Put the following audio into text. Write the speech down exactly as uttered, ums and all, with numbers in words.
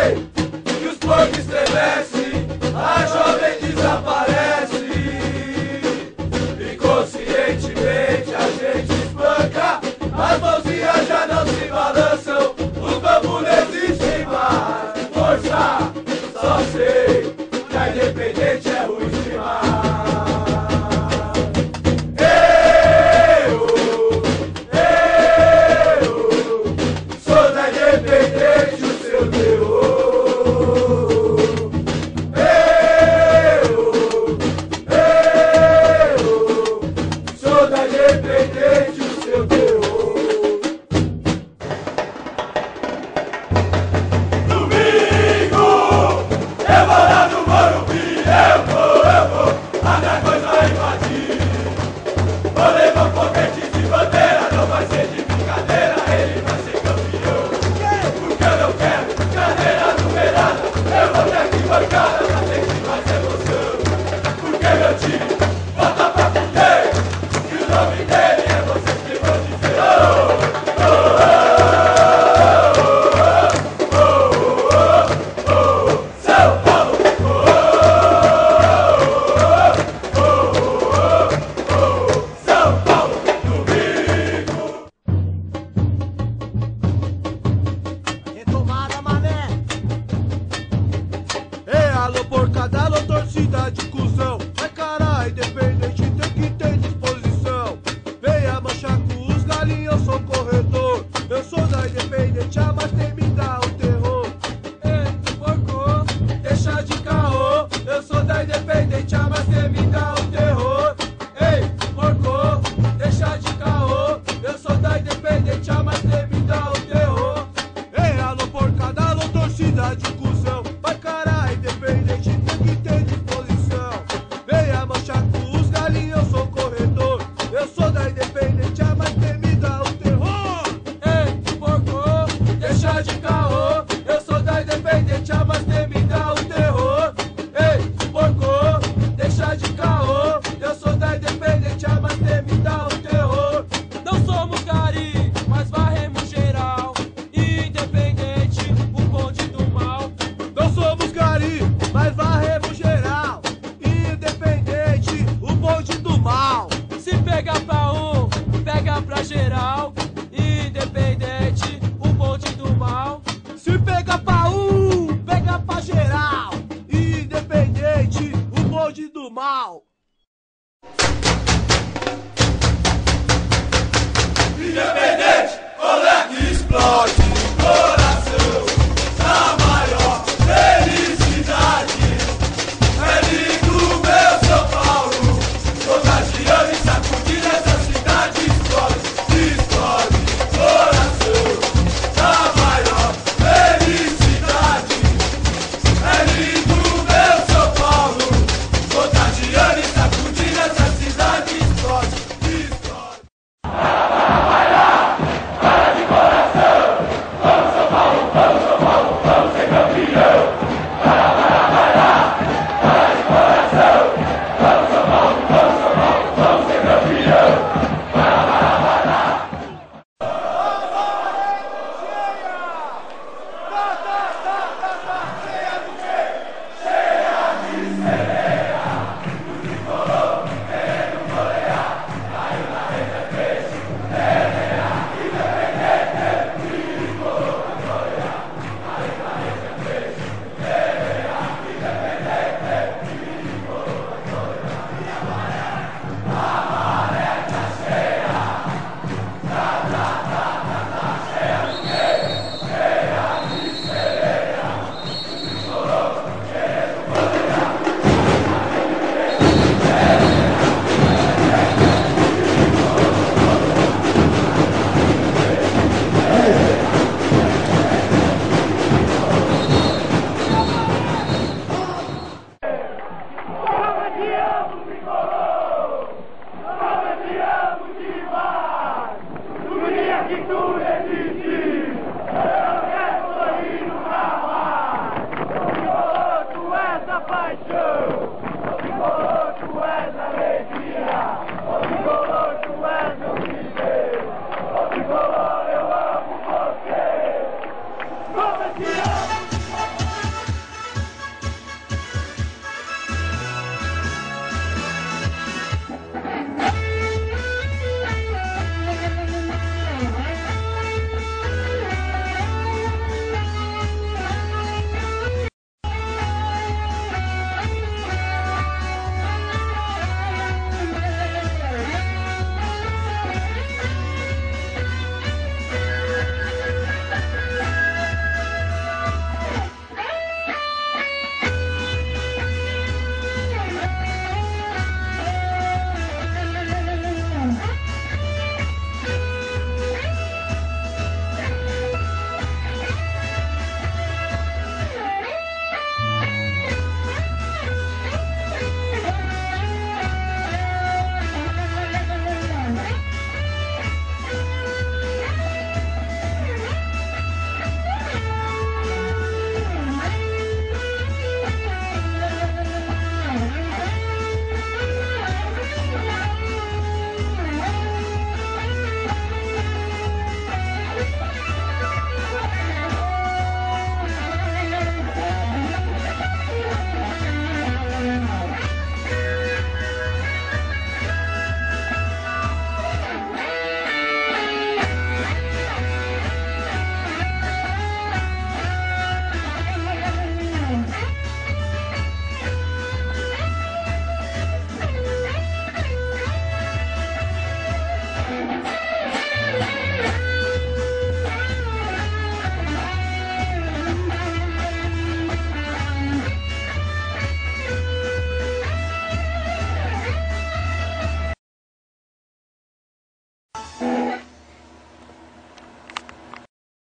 que os porcos estremecem, a jovem desaparece. Inconscientemente a gente espanca, as mãozinhas já não se balançam, os bambus não existem mais. Força, só sei que a independente é ruim demais. Alô porcada, alô torcida de cuzão. Vai caralho, independente tem que ter disposição. Venha manchar com os galinhos, eu sou corredor. Eu sou da independente, a mais tem me dá o terror. Ei, porco, deixa de caô. Eu sou da independente, a mais tem me dá o terror. Ei, porco, deixa de caô. Eu sou da independente, a mais tem me dá o terror. Ei, alô porcada, alô torcida de cuzão.